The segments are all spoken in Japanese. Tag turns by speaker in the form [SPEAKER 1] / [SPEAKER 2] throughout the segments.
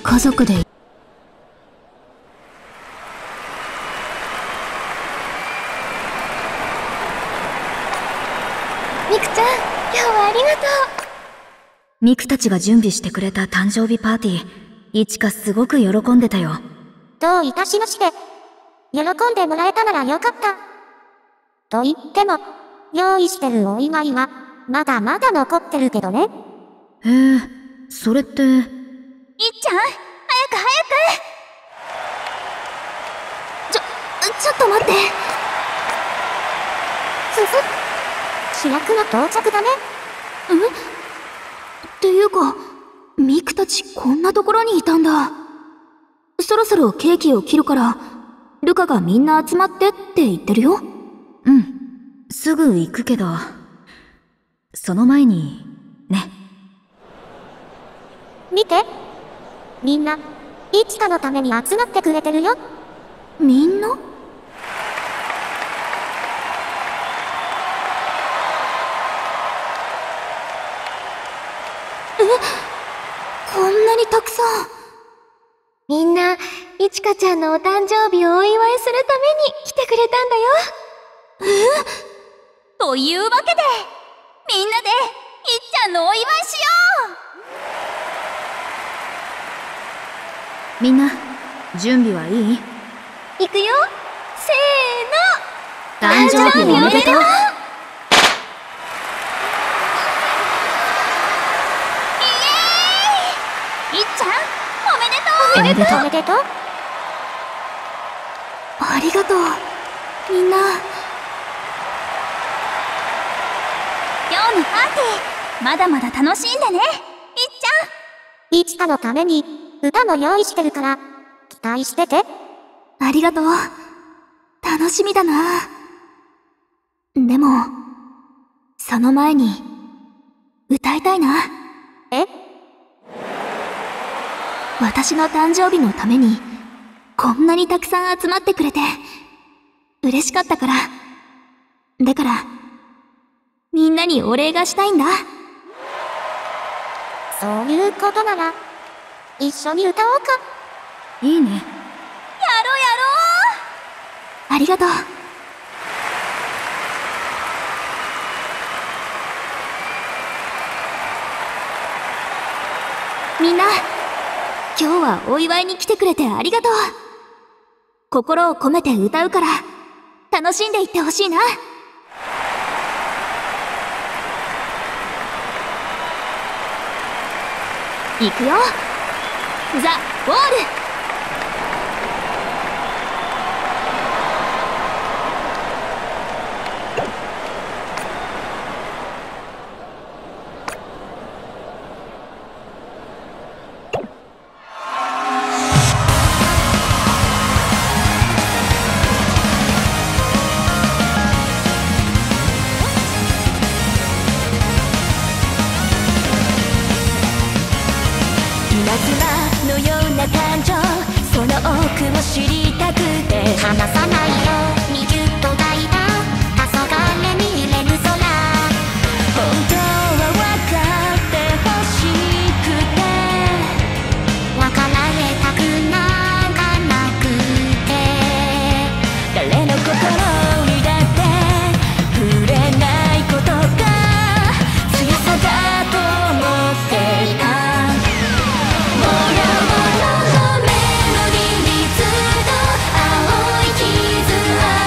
[SPEAKER 1] 家族で。
[SPEAKER 2] ミクちゃん、今日はありがとう。
[SPEAKER 1] ミクたちが準備してくれた誕生日パーティー、いちかすごく喜んでたよ。
[SPEAKER 3] どういたしまして。喜んでもらえたならよかった。と言っても、用意してるお祝いは、まだまだ残ってるけどね。
[SPEAKER 1] へえ、それって。いっちゃん、早く早く。ちょっと待って。
[SPEAKER 3] 主役の到着だね。
[SPEAKER 1] っていうか、ミクたちこんなところにいたんだ。そろそろケーキを切るから、ルカがみんな集まってって言ってるよ。うん、すぐ行くけど、その前に、ね。
[SPEAKER 3] 見て。みんな、いちかのために集まってくれてるよ。
[SPEAKER 1] みんな？こんなにたくさん。
[SPEAKER 2] みんな、いちかちゃんのお誕生日をお祝いするために来てくれたんだよ。
[SPEAKER 4] というわけで、みんなで、いっちゃんのお祝いしよ
[SPEAKER 1] う。みんな、準備はいい？
[SPEAKER 2] いくよ。せーの。
[SPEAKER 1] 誕生日おめでとう。
[SPEAKER 4] いっちゃん、おめでとう。
[SPEAKER 3] おめでとう。おめでとう。
[SPEAKER 1] ありがとう、みんな。
[SPEAKER 4] 今日のパーティー、まだまだ楽しんでね、いっちゃん。
[SPEAKER 3] いちかのために、歌も用意してるから、期待してて。
[SPEAKER 1] ありがとう。楽しみだな。でも、その前に、歌いたいな。
[SPEAKER 3] え？
[SPEAKER 1] 私の誕生日のために、こんなにたくさん集まってくれて、嬉しかったから。だから、みんなにお礼がしたいんだ。
[SPEAKER 3] そういうことなら、一緒に歌おうか。
[SPEAKER 1] いいね。
[SPEAKER 4] やろうやろ
[SPEAKER 1] う。ありがとう。みんな、今日はお祝いに来てくれてありがとう。心を込めて歌うから、楽しんでいってほしいな。いくよ。ザ・ウォール。
[SPEAKER 2] のような感情、その奥を知りたくて
[SPEAKER 3] 離さないようにぎゅっと抱いた黄昏見れる空。
[SPEAKER 2] 本当は分かってほしくて
[SPEAKER 3] 別れたくなんかなくて、
[SPEAKER 2] 誰の心にだって触れないことが強さだと思っていた。メロディーにずっと青い傷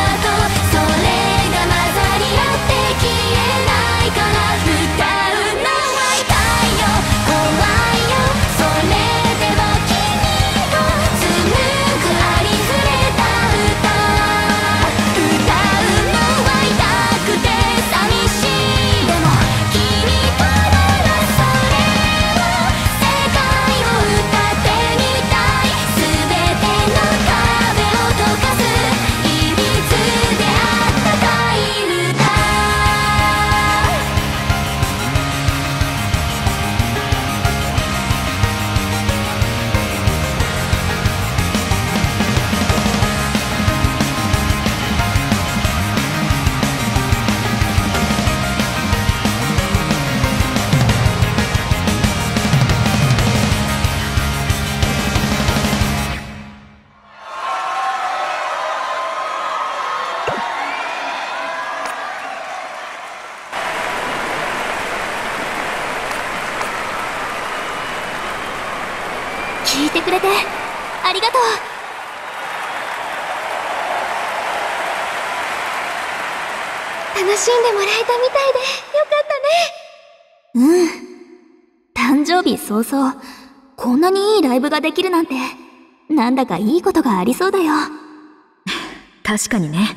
[SPEAKER 1] 聞いてくれてありがとう。
[SPEAKER 3] 楽しんでもらえたみたいでよかったね。
[SPEAKER 1] 誕生日早々、こんなにいいライブができるなんて、なんだかいいことがありそうだよ。
[SPEAKER 2] 確かにね。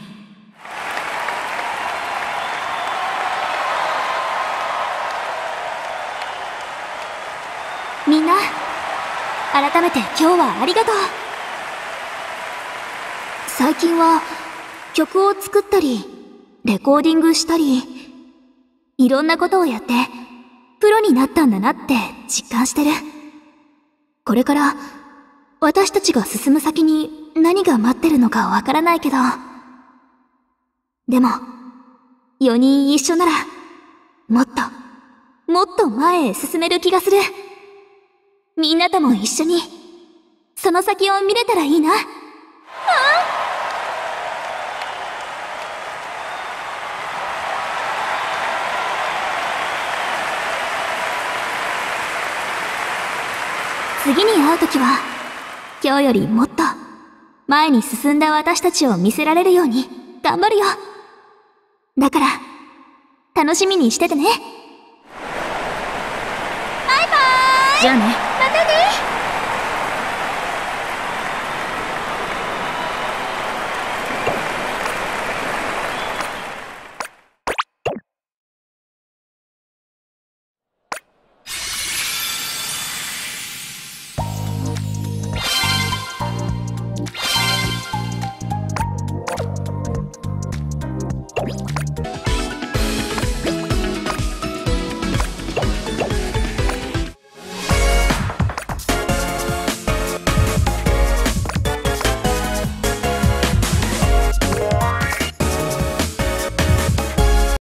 [SPEAKER 1] みんな、改めて今日はありがとう。最近は曲を作ったり、レコーディングしたり、いろんなことをやってプロになったんだなって実感してる。これから私たちが進む先に何が待ってるのかわからないけど、でも4人一緒ならもっと前へ進める気がする。みんなとも一緒にその先を見れたらいいな。次に会うときは、今日よりもっと前に進んだ私たちを見せられるように頑張るよ。だから、楽しみにしててね。バイバーイ。
[SPEAKER 2] じゃあね。
[SPEAKER 1] またね。